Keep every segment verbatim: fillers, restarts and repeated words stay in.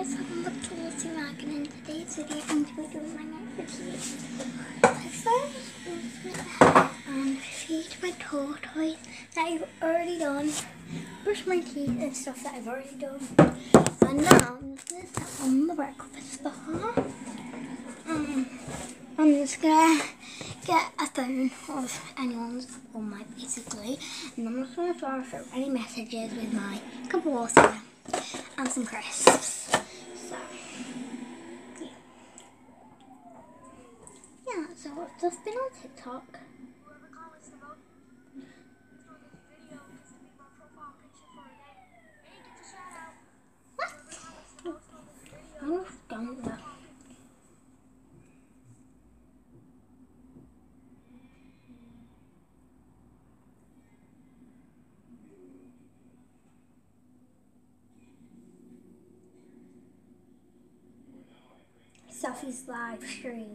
guys, welcome back to Lucy Mac, and in today's video I'm going to be doing my night routine. I first and feed my tortoise that I've already done, brush my teeth and stuff that I've already done, and now I'm just going to start on the breakfast bar. Um, I'm just going to get a phone of anyone's on my basically, and I'm just going to throw through any messages with my cup of water and some crisps. So, yeah. Yeah, so I've just been on TikTok. What? I'm just going there. Sophie's live streaming.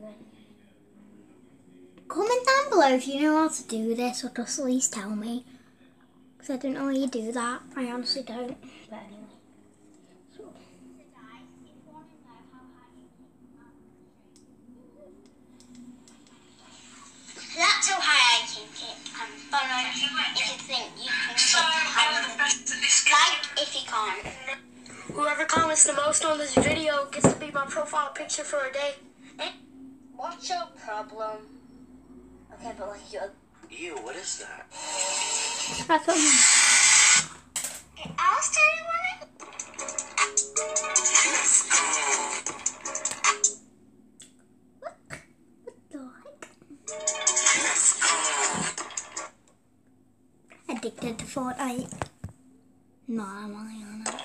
Comment down below if you know how to do this, or just at least tell me, because I don't know how you do that. I honestly don't. But anyway. So. That's how high I keep it. I'm fun if you think you can keep higher. Like if you can't. Whoever comments the most on this video gets to be my profile picture for a day. What's your problem? Okay, but like you're... Ew, what is that? That's what I'll tell you what. What the heck? Addicted to Fortnite. No, I'm only on it.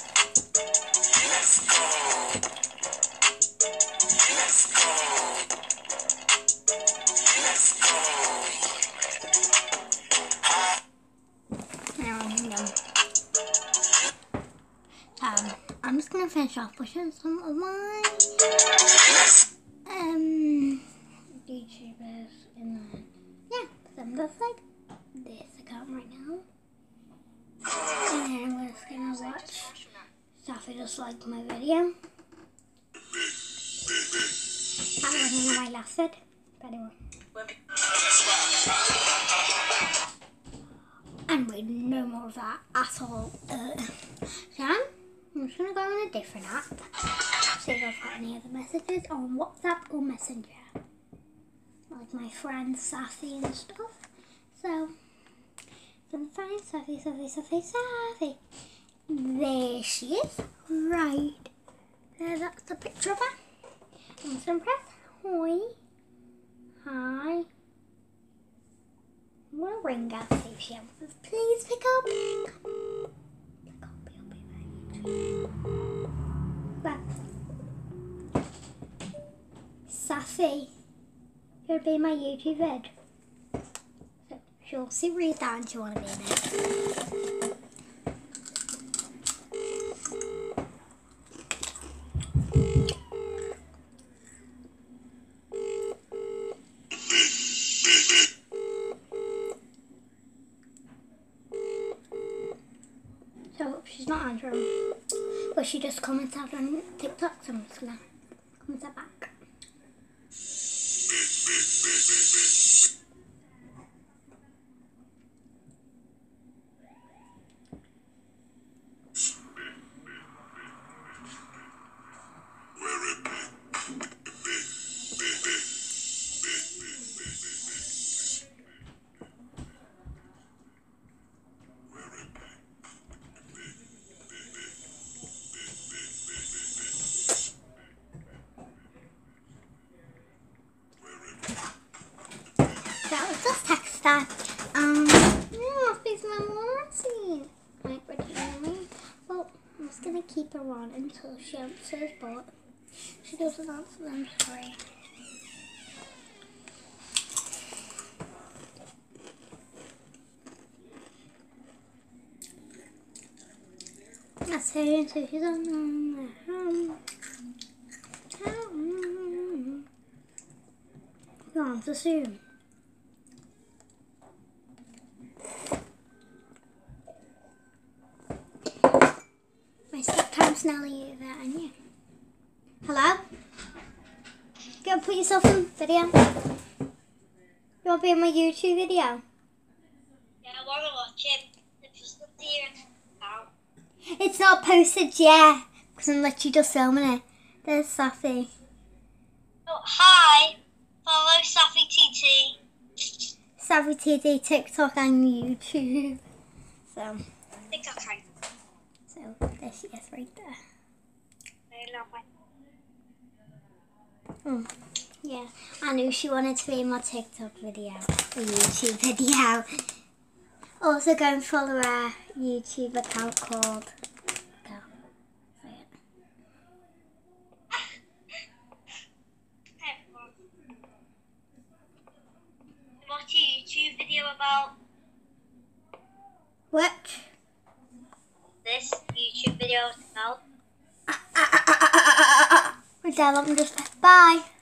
Um, I'm just gonna finish off pushing some of my um YouTubers in there. Yeah, so I'm just like this account right now. And then I'm just gonna watch Safi just like my video. That wasn't my last vid, but anyway. Anyway, no more of that at all. Uh, so I'm just gonna go on a different app. See if I've got any other messages on WhatsApp or Messenger. Like my friend Safi and stuff. So, so I'm finding Safi, Safi, Safi, Safi. There she is. Right. There, that's the picture of her. I'm just gonna press hi. Hi. I'm gonna ring her, see if she answers. Please pick up. Pick up, pick up, pick up. But Safi, you'll be my YouTube vid. So she'll see read that and she'll want to be in it. So she's not answering, but she just comments out on TikTok, so I'm just gonna comment that back. Um, yeah, face my morning. Right, ready anyway. Well, I'm just gonna keep her on until she answers, but she doesn't answer them, sorry. That's her, so she's on the home. Go on to soon. My step time That's Nelly over and you. Hello? Go put yourself in video. You want to be in my YouTube video? Yeah, I want to watch it. It's just up here now. It's not posted yet, because I'm literally just filming it. There's Safi. Oh, hi. Follow Safi T T. Safi T T, TikTok and YouTube. So, TikTok, right? so there she is right there. Hmm. Yeah, I knew she wanted to be in my TikTok video, or YouTube video. Also go and follow her YouTube account called... Go. Say it. What's your YouTube video about? What? This YouTube video is about? We're done, I'm just... Bye.